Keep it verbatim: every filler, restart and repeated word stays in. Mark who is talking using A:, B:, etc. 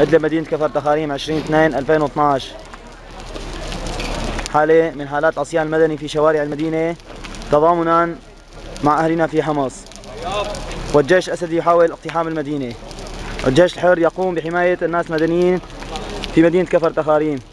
A: إدلب مدينة كفر تخاريم عشرين اثنين ألفين واثنعش. حالة من حالات العصيان المدني في شوارع المدينة تضامنا مع أهلنا في حمص. والجيش الأسدي يحاول اقتحام المدينة. والجيش الحر يقوم بحماية الناس المدنيين في مدينة كفر تخاريم.